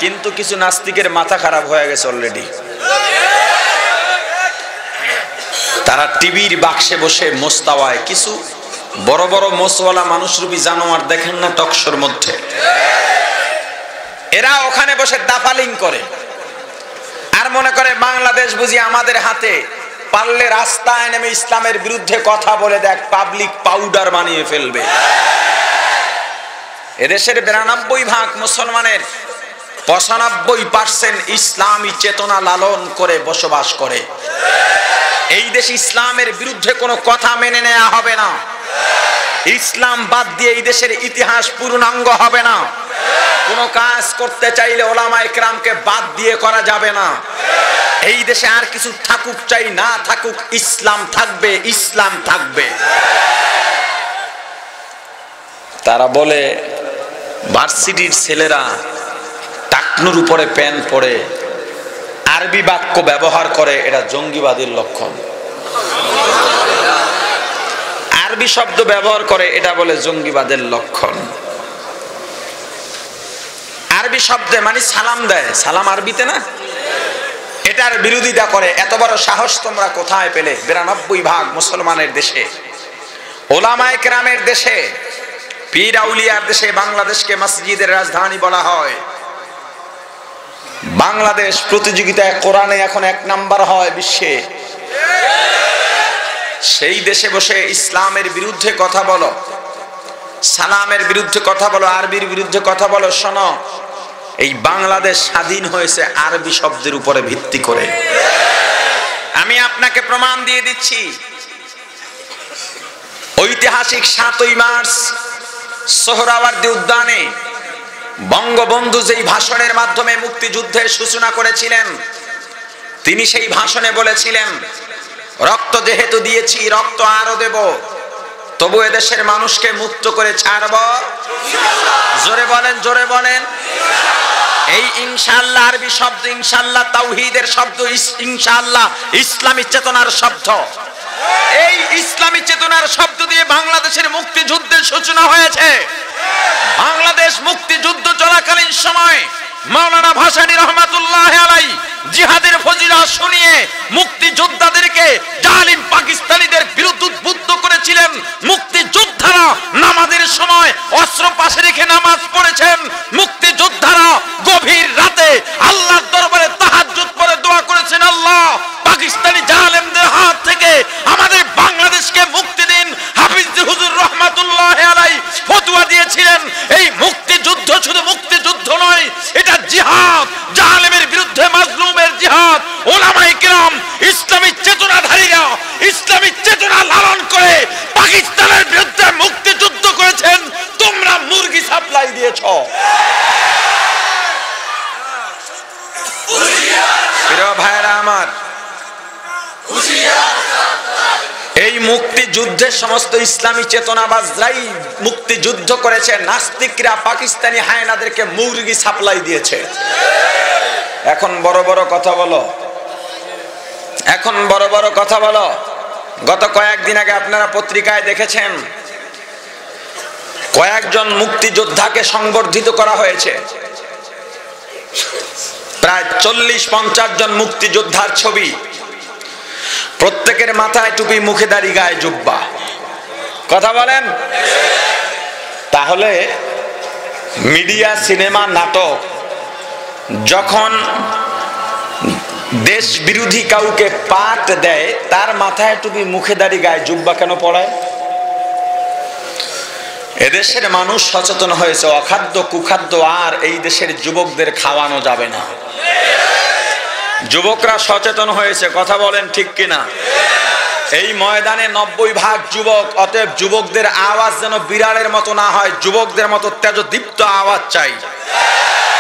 কিন্তু কিছু নাস্তিকের মাথা খারাপ হয়ে গেছে অলরেডি। তারা টিভির বাক্সে বসে মোস্তাওয়ায়, কিছু বড় বড় মোসওয়ালা মানুষরূপী জানোয়ার দেখেন না টকশোর মধ্যে, এরা ওখানে বসে দাফালিং করে আর মনে করে বাংলাদেশ বুঝি আমাদের হাতে, পারলে রাস্তায় নেমে ইসলামের বিরুদ্ধে কথা বলে দেখ, পাবলিক পাউডার বানিয়ে ফেলবে। এদেশের 92% মুসলমানের 95% ইসলামী চেতনা লালন করে বসবাস করে। এই দেশে ইসলামের বিরুদ্ধে কোনো কথা মেনে নেওয়া হবে না। ইসলাম বাদ দিয়ে এই দেশের ইতিহাস পূর্ণাঙ্গ হবে না। কোনো কাজ করতে চাইলে ওলামায়ে কেরামকে বাদ দিয়ে করা যাবে না। এই দেশে আর কিছু থাকুক চাই না থাকুক, ইসলাম থাকবে, ইসলাম থাকবে। তারা বলে ভার্সিটির ছেলেরা টাকনুর উপরে প্যান্ট পরে আরবি বাক্য ব্যবহার করে, এটা জঙ্গিবাদের লক্ষণ। আরবি শব্দ ব্যবহার করে, এটা বলে জঙ্গিবাদের লক্ষণ। আরবি শব্দে মানে সালাম দেয়, সালাম আরবিতে না, এটার বিরোধিতা করে। এত বড় সাহস তোমরা কোথায় পেলে? 92% মুসলমানের দেশে, ওলামায়ে কেরামের দেশে, পীর আউলিয়ার দেশে বাংলাদেশকে মসজিদের রাজধানী বলা হয়। বাংলাদেশ প্রতিযোগিতায় কোরআনে এখন 1 নাম্বার হয় বিশ্বে। সেই দেশে বসে ইসলামের বিরুদ্ধে কথা বলো, সালামের বিরুদ্ধে কথা বলো, আরবির বিরুদ্ধে কথা বলো। শোনো, এই বাংলাদেশ স্বাধীন হয়েছে আরবি শব্দের উপরে ভিত্তি করে। আমি আপনাকে প্রমাণ দিয়ে দিচ্ছি। ঐতিহাসিক 7ই মার্চ সোহরাওয়ার্দী উদ্যানে বঙ্গবন্ধু যেই ভাষণের মাধ্যমে মুক্তিযুদ্ধের সূচনা করেছিলেন, তিনি সেই ভাষণে বলেছিলেন, রক্ত যেহেতু দিয়েছি রক্ত আরো দেব, তবু এদেশের মানুষকে মুক্ত করে ছাড়ব। জোরে বলেন, জোরে বলেন। এই ইনশাআল্লাহ আরবি শব্দ, ইনশাআল্লাহ তাওহীদের শব্দ, ইনশাআল্লাহ ইসলামী চেতনার শব্দ। এই ইসলামী চেতনার শব্দ দিয়ে বাংলাদেশের মুক্তিযুদ্ধের সূচনা হয়েছে। বাংলাদেশ মুক্তিযুদ্ধ চলাকালীন সময় মাওলানা ভাসানী রহমাতুল্লাহ আলাইহি জিহাদের ফজিলত শুনিয়ে মুক্তিযোদ্ধাদেরকে জালিম পাকিস্তানিদের বিরুদ্ধে উদ্বুদ্ধ করেছিলেন। মুক্তিযোদ্ধারা নামাজের সময় অস্ত্র পাশে রেখে নামাজ পড়েছেন। মুক্তিযোদ্ধারা গভীর রাতে আল্লাহর দরবারে তাহাজ্জুদ পড়ে দোয়া করেছেন, আল্লাহ পাকিস্তানি জালেমদের হাত থেকে আমাদের বাংলাদেশকে মুক্তি দিন। হাফিজ হুজুর রহমাতুল্লাহ আলাইহি ফতোয়া দিয়েছিলেন, এই মুক্তিযুদ্ধ শুধু মুক্তিযুদ্ধ নয়, এটা জিহাদ, জালেমের বিরুদ্ধে মাজলুমের জিহাদ। ওলামায়ে কেরাম ইসলামী চেতনাধারীরা ইসলামী চেতনা লালন করে পাকিস্তানের বিরুদ্ধে মুক্তিযুদ্ধ করেছেন। তোমরা মুরগি সাপ্লাই দিয়েছ। প্রিয় ভাইরা আমার, এই মুক্তিযুদ্ধের সমস্ত ইসলামী চেতনাবাজরাই মুক্তিযুদ্ধ করেছে। নাস্তিকরা পাকিস্তানি হায়নাদেরকে মুরগি সাপ্লাই দিয়েছে। এখন বড় বড় কথা বলো, এখন বড় বড় কথা বলো। গত কয়েকদিন আগে আপনারা পত্রিকায় দেখেছেন, কয়েকজন মুক্তিযোদ্ধাকে সংবর্ধিত করা হয়েছে। প্রায় 40-50 জন মুক্তিযোদ্ধার ছবি, প্রত্যেকের মাথায় টুপি, মুখে দাড়ি, গায়ে জুব্বা। কথা বলেন। তাহলে মিডিয়া, সিনেমা, নাটক যখন দেশ বিরোধী কাউকে পাঠ দেয়, তার মাথায় টুপি, মুখে দাড়ি, গায়ে জুব্বা কেন পড়ায়? এদেশের মানুষ সচেতন হয়েছে, অখাদ্য কুখাদ্য আর এই দেশের যুবকদের খাওয়ানো যাবে না। যুবকরা সচেতন হয়েছে। কথা বলেন ঠিক কিনা? এই ময়দানে 90% যুবক। অতএব যুবকদের আওয়াজ যেন বিড়ালের মতো না হয়, যুবকদের মতো তেজদীপ্ত আওয়াজ চাই।